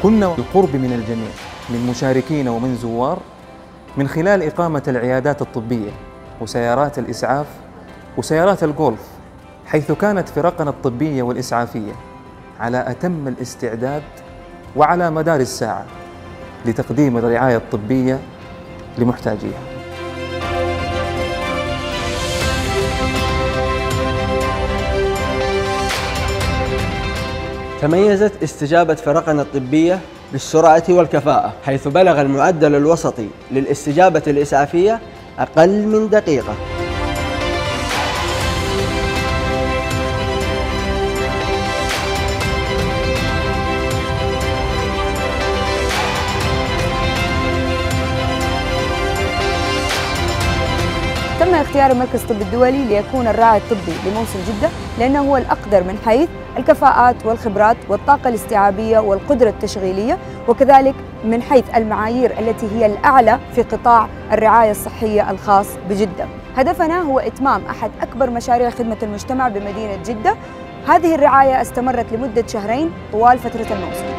كنا بالقرب من الجميع من مشاركين ومن زوار من خلال إقامة العيادات الطبية وسيارات الإسعاف وسيارات الجولف، حيث كانت فرقنا الطبية والإسعافية على أتم الاستعداد وعلى مدار الساعة لتقديم الرعاية الطبية لمحتاجيها. تميزت استجابة فرقنا الطبية بالسرعة والكفاءة، حيث بلغ المعدل الوسطي للاستجابة الإسعافية أقل من دقيقة. تم اختيار المركز الطبي الدولي ليكون الراعي الطبي لموسم جدة لأنه هو الأقدر من حيث الكفاءات والخبرات والطاقة الاستيعابية والقدرة التشغيلية، وكذلك من حيث المعايير التي هي الأعلى في قطاع الرعاية الصحية الخاص بجدة. هدفنا هو إتمام أحد أكبر مشاريع خدمة المجتمع بمدينة جدة. هذه الرعاية استمرت لمدة شهرين طوال فترة الموسم.